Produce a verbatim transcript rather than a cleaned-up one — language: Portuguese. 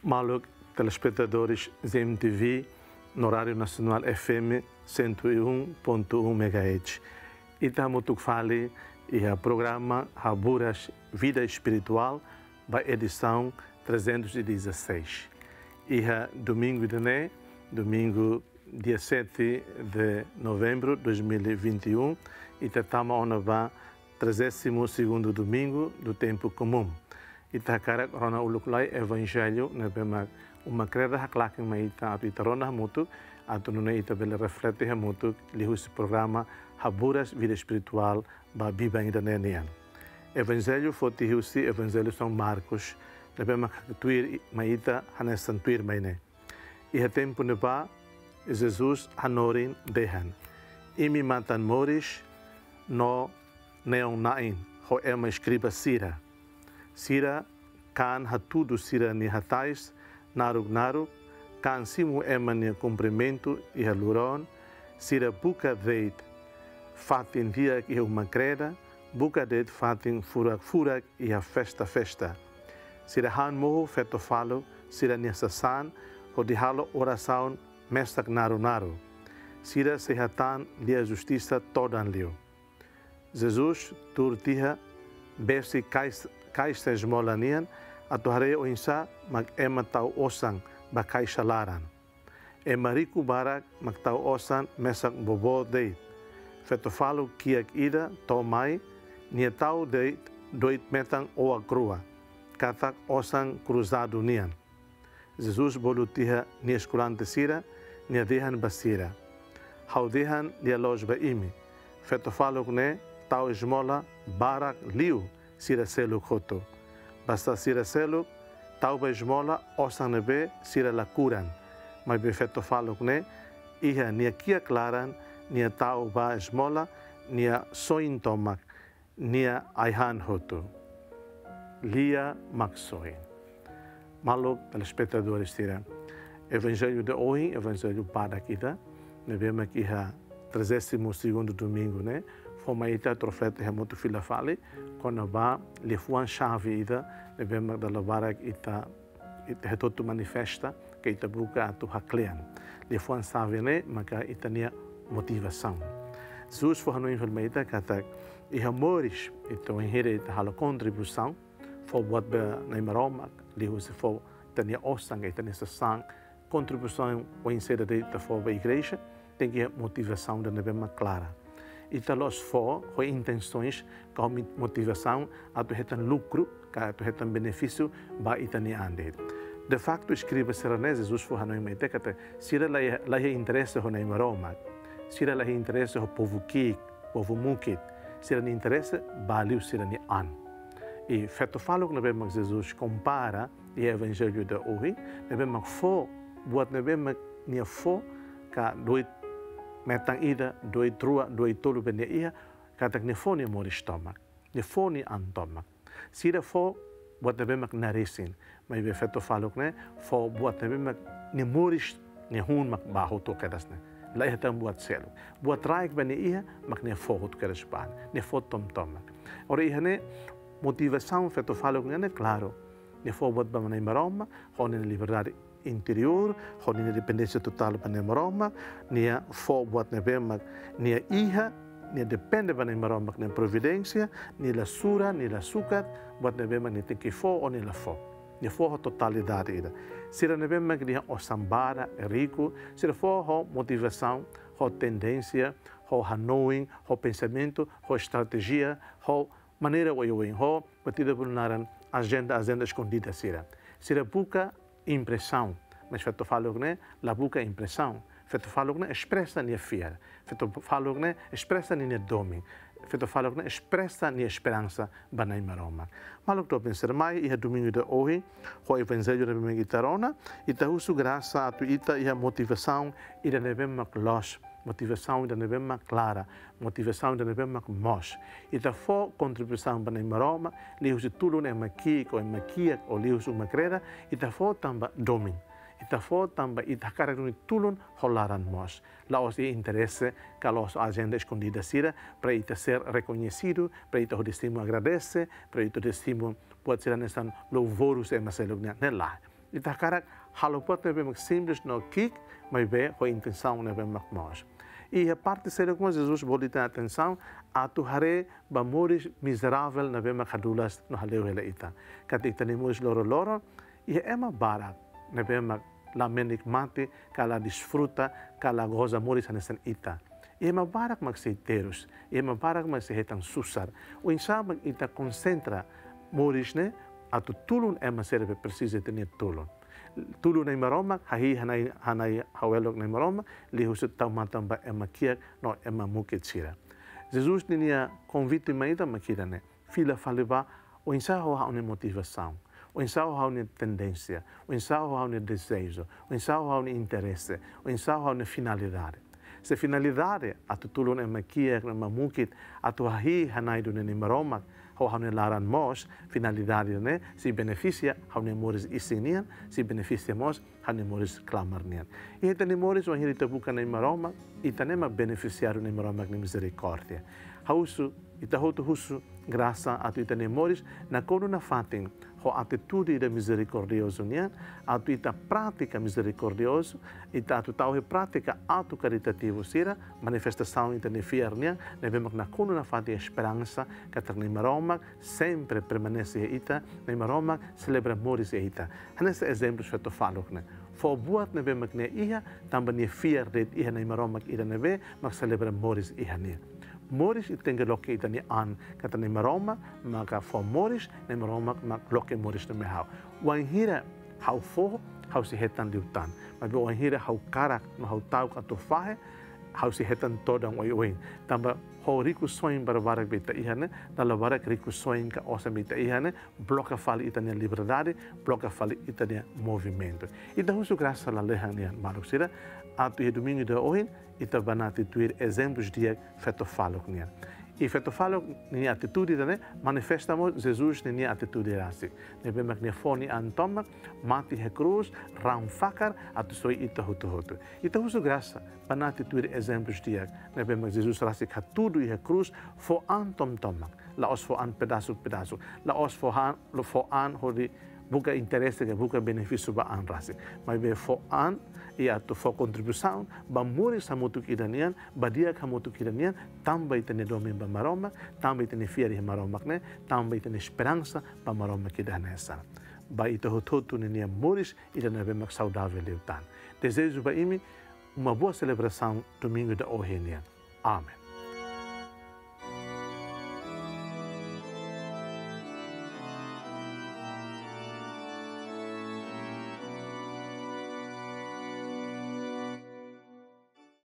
Maluk, telespectadores Z M T V, no Rádio Nacional F M cento e um ponto um megahertz. E estamos a falar do programa Haburas Vida Espiritual, da edição trezentos e dezesseis. E domingo de né, domingo dia sete de novembro de dois mil e vinte e um, e estamos na trigésimo segundo domingo do tempo comum. E takara rona uluklai evangelho na bema uma creda haklaking maita atu itarona mutu atu nuna ita bela reflete hamutu lihus programa Haburas Vida Espiritual ba biba indanenian. Evangelho foti hiusi evangelho São Marcos na bema tuir maita hanesan tuir maine. E ha tempo neba Jesus hanorin dehan. Imi matan moris no neon nain ho ema escriba sira. Sira kan hatudo sira ni hatais narug narug kan simu ema ni cumprimento e haluron sira buka deit fatin dia e uma creda buka deit fatin furak furak e a festa festa sira han moho feto falo sira ni sasan ho di halo oração mestak naru naru sira sehatan lia justiça todan lio Jesus turtiha besi kais kaista esmolanian atuhare o insa mag ema tau osang ba kaisa laran. E mariku barak mag tau osan mesak bobo deit. Feto falo kiak ida to mai nia tau deit doit metang oa crua. Katak osang cruzado nian. Jesus bolutiha nia esculante sira nia dehan basira. Hau dehan lia loj ba imi. Feto falo ne tau esmola barak liu sira selo koto. Basta sira selo, tau ba esmola, osan nebe sira la curan. Mas be feto falo ne, iha nia kia claran, nia tau ba esmola, nia soin tomak, nia aihan hoto. Lia maksoin. Malok, telespectadores tira. Evangelho de hoje, evangelho para kita, nebe mak iha trigésimo segundo domingo, né? Foma ita trofete hamotu fila fale, quando ba le fuan chave ida, le bema da labarak ita ita hetotu manifesta, que ita buka atu haklean. Le fuan chave ne, maka ita nia motivação. Jesus foi no informe ita kata e amores ita o enhere ita hala contribuição, for buat ba na imaroma, le huse for ita nia osang ita nia sang contribuição o insere ita for ba igreja, tem que motivação da bema clara. E talos for, com intenções, com motivação, a tu retan lucro, a tu retan benefício, ba itani ande. De facto, escreve seranés, Jesus foi hanoi mai tekate, sira la he interesse ho na imaroma, sira la he interesse ho povo kik, povo mukit, sira ni interesse, baliu sira ni an. E feto falo que nebe mak Jesus compara o evangelho de hoje, nebe mak fo, buat nebe mak nia fo, ka doit metang ida doi trua doi tolu benia ia katak ne foni mori stomak ne foni antomak sira fo buat nebe mak narisin mai be feto falok ne fo buat nebe mak ne moris ne hun mak baho to kedasne la ihtam buat selo buat raik benia ia mak ne fo hot kedaspan ne fo tom tomak ora ihane motivação feto falok ne claro ne fo buat ba na maroma hon ne liberdade interior, com a independência total para a Roma, nia fo buat nebemak, nia iha, nia depende para a Roma na providência, nia la sura, nia la sukat, buat nebemak nia tem que fo ou nia la fo. Nia fo a totalidade ida. Sira nebemak nia o sambara, rico, sira fo ho motivação, ho tendência, ho hanoi, ho pensamento, ho estratégia, ho maneira o eu ho batida por naran agenda, agenda escondida sira. Sira buca impressão, mas feito falo que la buca impressão, feito falo que expressa nia fiel, feito falo que expressa nia domi, feito falo que expressa nia esperança banai maroma. Malo que pensar mais e domingo de hoje, o evangelho de minha guitarona, e ta uso graça a tu ita e a motivação e da nebema los, motivação da nebema clara, motivação da nebema mos. E ta fo contribuição banai maroma, li uso tudo ne maki ko makia o li uso macreda, e ta fo tamba domin. Ita fo tamba ita carregam tulun holaran mos. La os e interesse que a los agenda escondida sira para ita ser reconhecido, para ita o destino agradece, para ita o destino pode ser nestan louvorus e maselugna nela. Ita karak halopot nebe mak simples no kik, mas be ho intenção nebe mak mos. E a parte séria como Jesus bodi ter atenção a tu hare ba moris miserável nebe mak hadulas no haleu hele ita. Kat ita ni moris loro loro e é uma barak nebe mak la menikmati kala disfruta kala goza moris hanesan ita. E uma barak mak seiteros, e uma barak mak sehetan susar. O insabag ita concentra moris ne a tu tulun é uma serve precisa ter tulun. Tulun na maroma, hahi hanai hanai hawelok na maroma, li husut tau matamba é uma kia no é uma muketsira. Jesus tinha convite maida makira ne, fila faliba o ensaio ha uma motivação. O ensaio ha uma tendência, o ensaio ha um desejo, o ensaio ha um interesse, o ensaio ha uma finalidade. Se finalidade a tu tulun é uma kia na mukit, a tu hahi hanai do ne maroma, ho haune laran mos finalidade ne si beneficia haune moris isinian si beneficia mos haune moris clamarnian e tani moris o hiri tabuka nei maroma e tanema beneficiário nei maroma ni misericórdia hausu ita hotu husu graça a tu tani moris na kono na fatin ho atitude de misericordioso nian a tu ita prática misericordioso ita tu tau he prática auto caritativo sira manifestação ita ne fiernian ne vemos na kono na fatin esperança que ter nei maroma sempre permanece ita nei maroma celebra moris ita hanese exemplos feito falo ne for buat ne vemos ne ia também ne fier de ia nei maroma ida ne ve mas celebra moris ia ne Moris itenge loke itani an kata ne maroma maka for Moris ne maroma mak loke Moris ne mehau. Wan hira hau fo hau si hetan liutan. Mas wan hira hau karak no hau tau kato fahe hau si hetan todang oi oi. Tamba ho riku soin barbarak beta ihane dala barak riku soin ka osa beta ihane bloca fali itania liberdade bloca fali itania movimento. Ita husu graça la lehanian maluksira atu e domingo de hoje ita banati tuir exemplos de feto falo nia. E feto falo nia atitude ne manifestamos Jesus nia atitude rasi. Ne be mak ne foni antomak mati he cruz ram fakar atu soi ita hutu hutu. Ita husu graça banati tuir exemplos de ne be mak Jesus rasi tudo e cruz fo antom tomak. La os fo an pedaço pedaço. La os fo han lo fo an hodi buka interesse que buka benefício ba an rasi. Mas be fo an e a tu fo contribuição ba moris hamutuk iranian ba dia hamutuk iranian também tem domin ba maroma também tem fieri maroma ne também tem esperança ba maroma que danessa ba ito hototu ne moris irana be mak saudável leutan desejo ba imi uma boa celebração domingo da Ohenia. Amém.